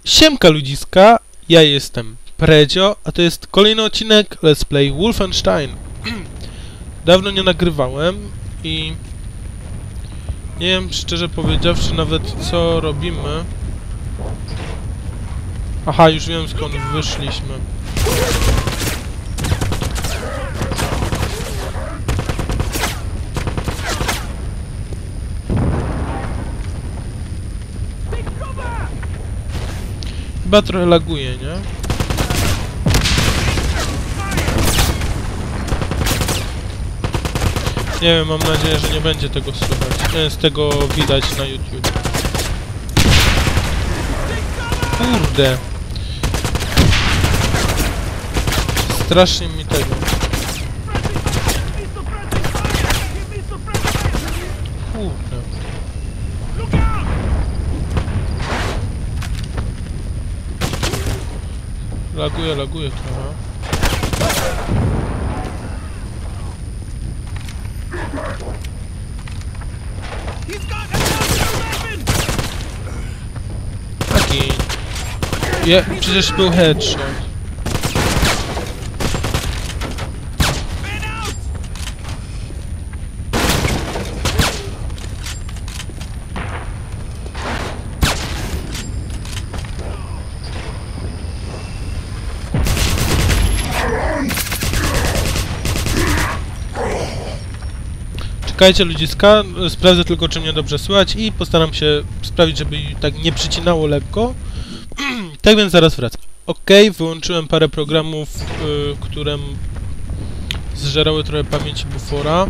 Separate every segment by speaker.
Speaker 1: Siemka ludziska, ja jestem Predzio, a to jest kolejny odcinek Let's Play Wolfenstein. Dawno nie nagrywałem i nie wiem, szczerze powiedziawszy, nawet co robimy. Aha, już wiem, skąd wyszliśmy. Chyba trochę laguje, nie? Nie wiem, mam nadzieję, że nie będzie tego słychać. Z tego widać na YouTube. Kurde. Strasznie mi tego. Kurde. Laguje trochę. Taki. Przecież był headshot. Czekajcie ludziska, sprawdzę tylko, czy mnie dobrze słychać i postaram się sprawić, żeby tak nie przycinało lekko. Tak więc zaraz wracam. Ok, wyłączyłem parę programów, które zżerały trochę pamięci bufora.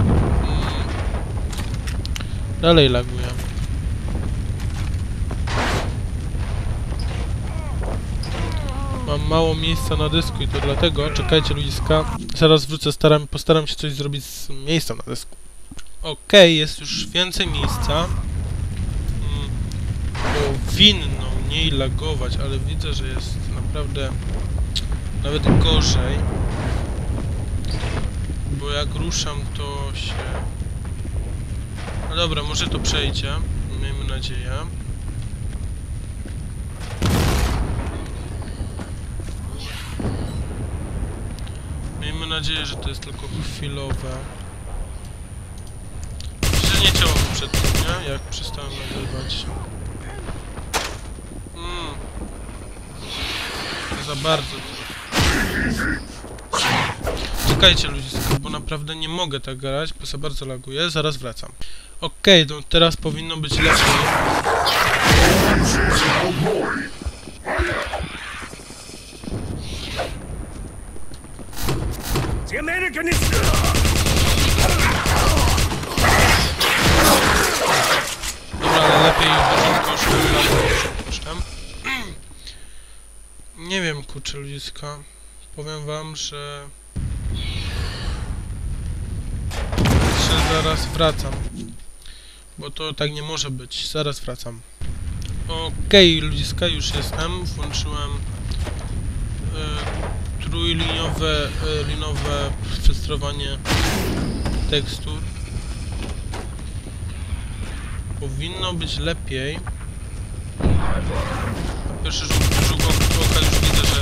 Speaker 1: Dalej laguje. Mam mało miejsca na dysku i to dlatego, czekajcie ludziska, zaraz wrócę, postaram się coś zrobić z miejsca na dysku. Okej, jest już więcej miejsca. Powinno mniej lagować, ale widzę, że jest naprawdę nawet gorzej. Bo jak ruszam, to się... No dobra, może to przejdzie. Miejmy nadzieję. Miejmy nadzieję, że to jest tylko chwilowe. Nie ciało mi przed tym, nie? Jak przestałem nagrywać. Za bardzo. Czekajcie ludziska, bo naprawdę nie mogę tak grać, bo za bardzo laguję. Zaraz wracam. Okej, no teraz powinno być lepiej. Dobra, ale lepiej kosztem. Nie wiem, kurczę ludziska. Powiem wam, że zaraz wracam. Bo to tak nie może być. Zaraz wracam. Okej, ludziska, już jestem. Włączyłem linowe przesterowanie tekstur. Powinno być lepiej. Na pierwszy rzut oka już widzę, że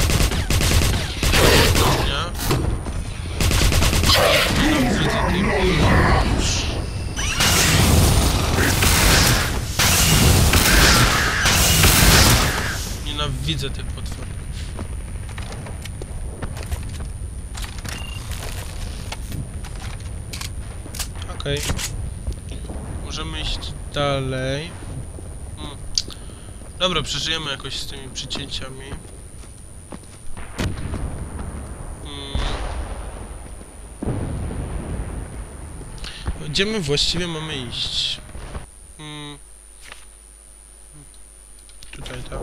Speaker 1: nienawidzę tych potworów. Okej. Możemy iść dalej. Dobra, przeżyjemy jakoś z tymi przycięciami. Gdzie my właściwie mamy iść? Tutaj, tak.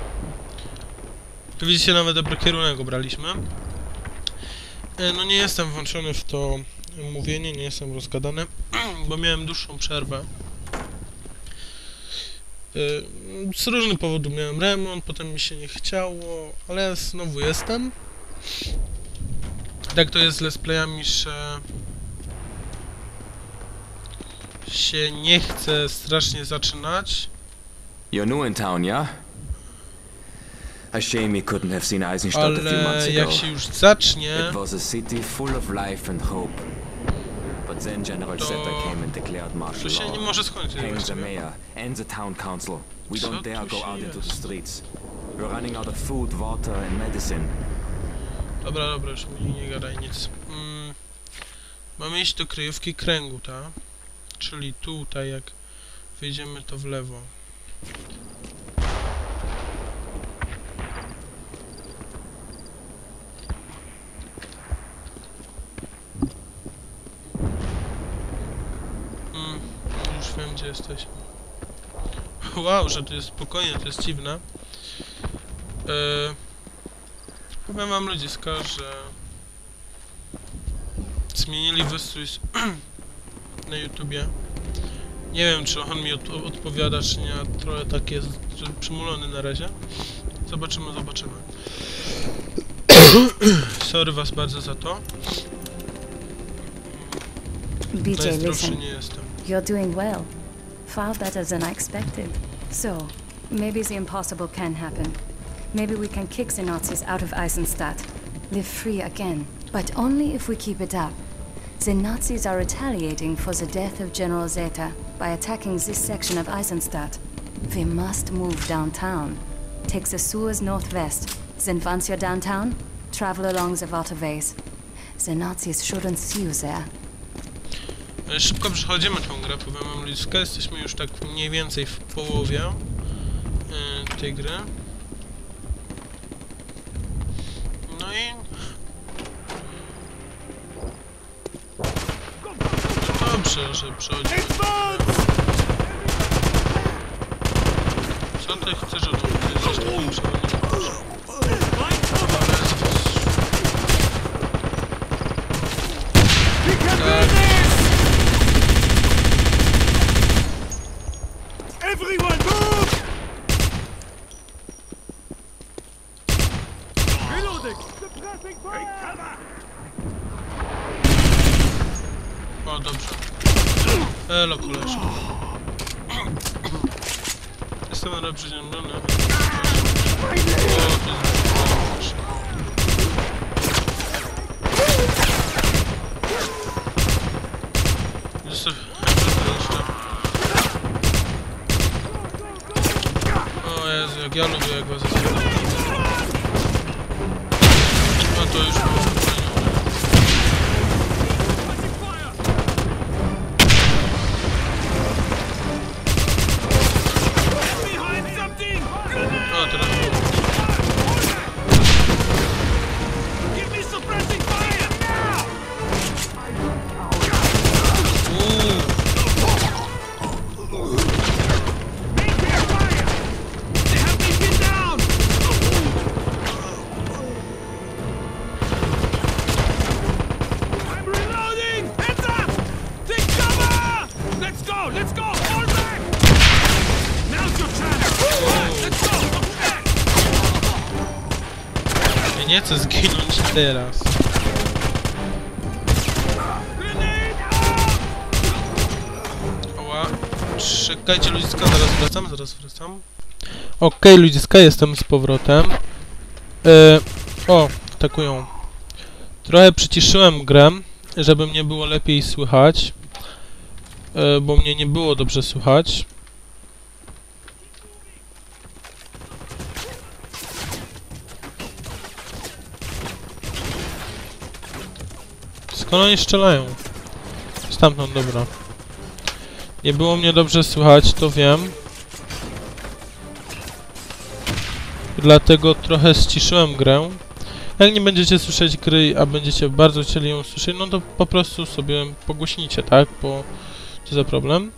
Speaker 1: Tu widzicie, nawet dobry kierunek obraliśmy. No nie jestem włączony w to mówienie, nie jestem rozgadany, bo miałem dłuższą przerwę. Z różnych powodów miałem remont, potem mi się nie chciało, ale ja znowu jestem. Tak to jest z let's playami, że się nie chce strasznie zaczynać.
Speaker 2: You're new in town, yeah? A shame he couldn't have seen Eisenstadt a few months
Speaker 1: Ale
Speaker 2: ago.
Speaker 1: jak się już zacznie,
Speaker 2: It was a city full of life and hope. But then General Zeta came and declared martial
Speaker 1: to się nie
Speaker 2: law.
Speaker 1: może skończyć
Speaker 2: Hanged the
Speaker 1: właściwie.
Speaker 2: mayor and the town council. We
Speaker 1: Co
Speaker 2: don't dare
Speaker 1: tu
Speaker 2: go
Speaker 1: się
Speaker 2: out into
Speaker 1: jest?
Speaker 2: the streets. We're running out of food, water and medicine.
Speaker 1: Dobra, już mi nie gadaj nic. Mamy iść do kryjówki kręgu, tak? Czyli tutaj, jak wyjdziemy, to w lewo. Już wiem, gdzie jesteśmy. Wow, że tu jest spokojnie, to jest dziwne. Powiem wam, ludziska, że zmienili wystrój na YouTubie. Nie wiem, czy on mi odpowiada, czy nie. Trochę tak jest przymulony na razie. Zobaczymy. Sorry was bardzo za to.
Speaker 3: BJ,
Speaker 1: Najzdrowszy
Speaker 3: listen.
Speaker 1: nie jestem.
Speaker 3: You're doing well. Far better than I expected. So, maybe the impossible can happen. Maybe we can kick the Nazis out of Eisenstadt. Live free again. But only if we keep it up. The Nazis are retaliating for the death of General Zeta by attacking this section of Eisenstadt. We must move downtown. Take the sewers northwest. Then once you're downtown, travel along the waterways. The Nazis shouldn't see you there.
Speaker 1: Szybko przechodzimy tą grę, powiem wam, ludziska. Jesteśmy już tak mniej więcej w połowie tej gry. No i... Dobrze, że przechodzimy. Co ty chcesz od mnie? Ty jesteś takim przewodnikiem.
Speaker 4: Everyone move! Reloading! Suppressing fire!
Speaker 1: O, dobrze. Elo, koleżko. Jestem reprezentowany. O, to jest... Jestem... O Jezu, jak ja lubię, jak was zaskoczę. No to już było fajnie. O, teraz było. Ja nie chcę zginąć teraz. Oła. Czekajcie, ludziska, zaraz wracam. Okej, ludziska, jestem z powrotem. O, atakują. Trochę przyciszyłem grę, żeby mnie było lepiej słychać. Bo mnie nie było dobrze słychać. Skąd oni strzelają? Stamtąd, dobra. Nie było mnie dobrze słychać, to wiem. Dlatego trochę ściszyłem grę. Jak nie będziecie słyszeć gry, a będziecie bardzo chcieli ją słyszeć, no to po prostu sobie pogłośnicie, tak? Bo co za problem?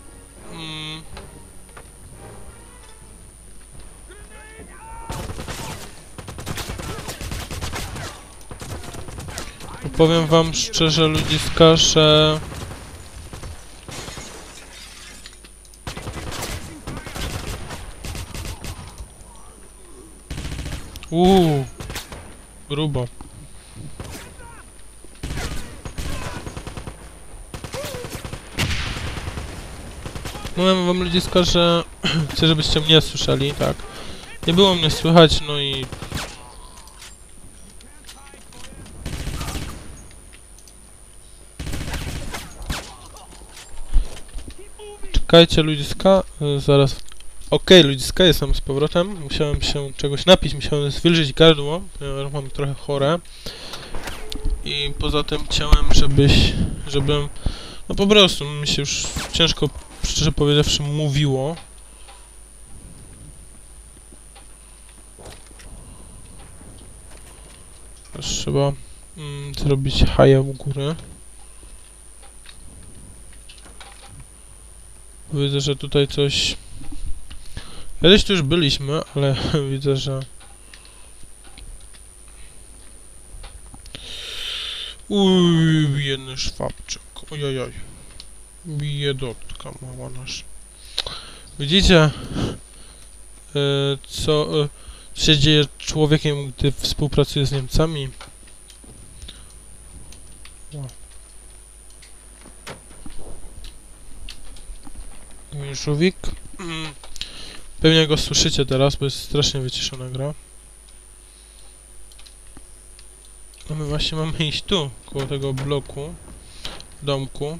Speaker 1: Powiem wam szczerze, ludziska, że... Grubo. Mówię wam, ludziska, że chcę, żebyście mnie słyszeli, tak. Nie było mnie słychać, no i... Czekajcie, ludziska, zaraz... Okej, ludziska, jestem z powrotem. Musiałem się czegoś napić, musiałem zwilżyć gardło, ponieważ mam trochę chore. I poza tym chciałem, żebym... No po prostu mi się już ciężko, szczerze powiedziawszy, mówiło. Trzeba zrobić haja u góry. Widzę, że tutaj coś... Kiedyś tu już byliśmy, ale widzę, że... Uj, biedny szwabczyk. Ojojoj. Biedotka mała nasz. Widzicie, co się dzieje człowiekiem, gdy współpracuje z Niemcami? Mój żółwik. Pewnie go słyszycie teraz, bo jest strasznie wyciszona gra. A my właśnie mamy iść tu, koło tego bloku, domku.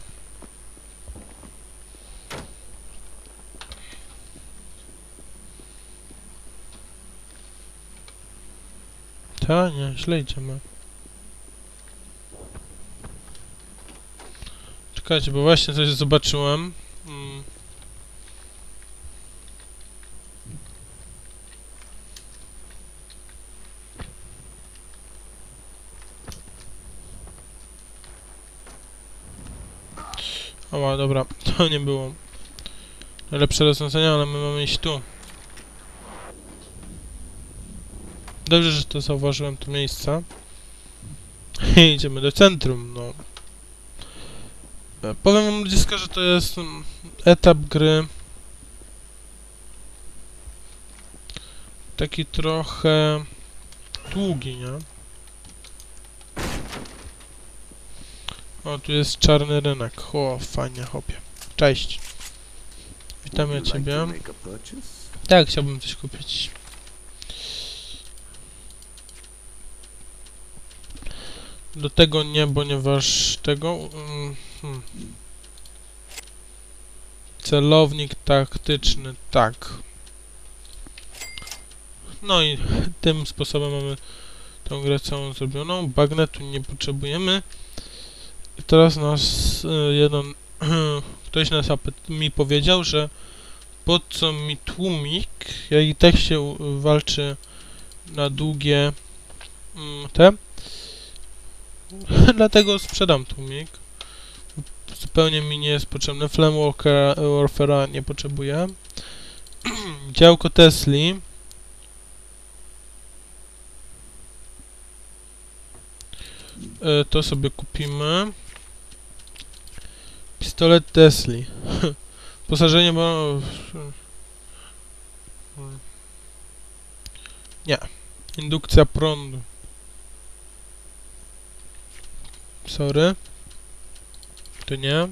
Speaker 1: Ta, nie, źle idziemy. Czekajcie, bo właśnie coś zobaczyłem. O, dobra, to nie było najlepsze rozwiązanie, ale my mamy iść tu. Dobrze, że to zauważyłem, to miejsce. I idziemy do centrum, no. Powiem wam, ludziska, że to jest etap gry taki trochę długi, nie? O, tu jest czarny rynek. O, fajnie, chłopie. Cześć. Witam ja ciebie. Tak, chciałbym coś kupić. Do tego nie, ponieważ tego... Celownik taktyczny, tak. No i tym sposobem mamy tą grę całą zrobioną. Bagnetu nie potrzebujemy. I teraz ktoś mi powiedział, że po co mi tłumik, jak i tak się walczy na długie te. Dlatego sprzedam tłumik. Zupełnie mi nie jest potrzebny. Flame Warfare'a nie potrzebuję. Działko Tesli. To sobie kupimy. Pistolet Tesli. Posażenie, bo... Nie. Indukcja prądu. Sorry. To nie.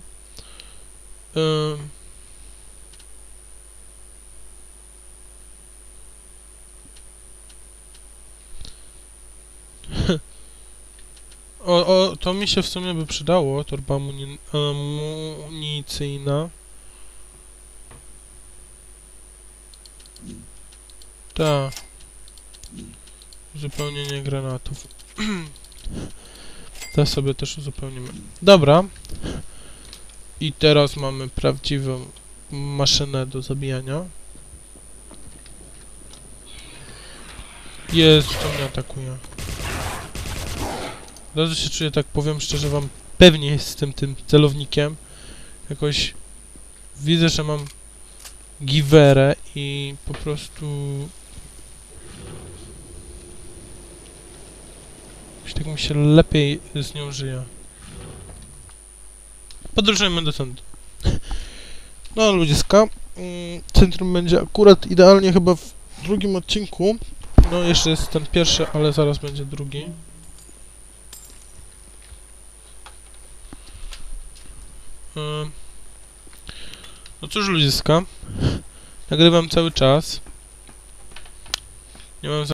Speaker 1: To mi się w sumie by przydało, torba amunicyjna. Ta. Uzupełnienie granatów. To sobie też uzupełnimy. Dobra. I teraz mamy prawdziwą maszynę do zabijania. Jezu, to mnie atakuje. Od razu się czuję, tak powiem szczerze wam, pewnie jestem tym celownikiem. Jakoś widzę, że mam giwerę i po prostu... Jakoś tak mi się lepiej z nią żyje. Podróżujemy do centrum. No, ludziska. Centrum będzie akurat idealnie chyba w drugim odcinku. No, jeszcze jest ten pierwszy, ale zaraz będzie drugi. No cóż, ludziska. Nagrywam cały czas. Nie mam